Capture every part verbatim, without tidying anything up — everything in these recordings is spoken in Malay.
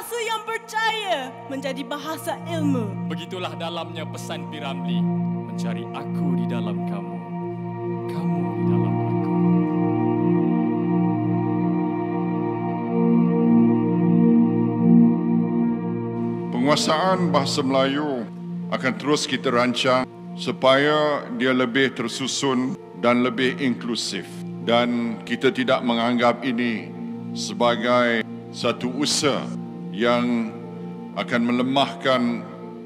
bahasa yang percaya menjadi bahasa ilmu. Begitulah dalamnya pesan P. Ramlee, mencari aku di dalam kamu, kamu di dalam aku. Penguasaan bahasa Melayu akan terus kita rancang supaya dia lebih tersusun dan lebih inklusif. Dan kita tidak menganggap ini sebagai satu usaha yang akan melemahkan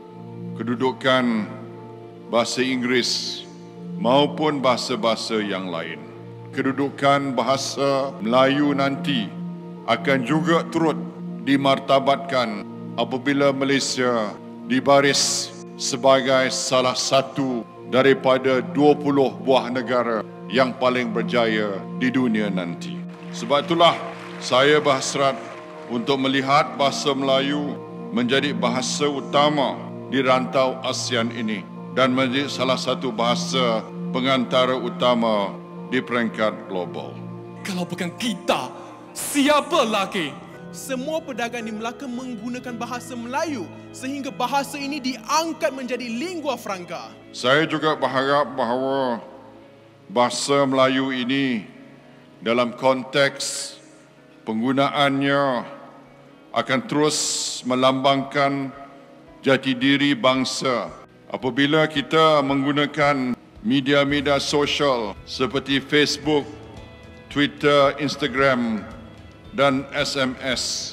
kedudukan bahasa Inggeris maupun bahasa-bahasa yang lain. Kedudukan bahasa Melayu nanti akan juga turut dimartabatkan apabila Malaysia dibaris sebagai salah satu daripada dua puluh buah negara yang paling berjaya di dunia nanti. Sebab itulah saya berhasrat untuk melihat bahasa Melayu menjadi bahasa utama di rantau ASEAN ini dan menjadi salah satu bahasa pengantara utama di peringkat global. Kalau bukan kita, siapa lagi? Semua pedagang di Melaka menggunakan bahasa Melayu sehingga bahasa ini diangkat menjadi lingua franca. Saya juga berharap bahawa bahasa Melayu ini dalam konteks penggunaannya akan terus melambangkan jati diri bangsa. Apabila kita menggunakan media-media sosial seperti Facebook, Twitter, Instagram dan S M S,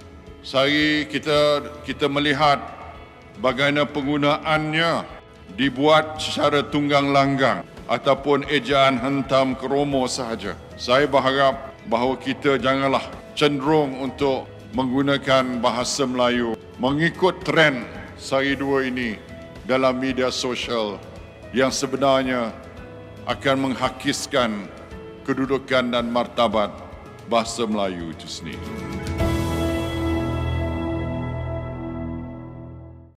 sehari kita kita melihat bagaimana penggunaannya dibuat secara tunggang langgang ataupun ejaan hentam keromo sahaja. Saya berharap bahawa kita janganlah cenderung untuk menggunakan bahasa Melayu mengikut trend sehari dua ini dalam media sosial yang sebenarnya akan menghakiskan kedudukan dan martabat bahasa Melayu itu sendiri.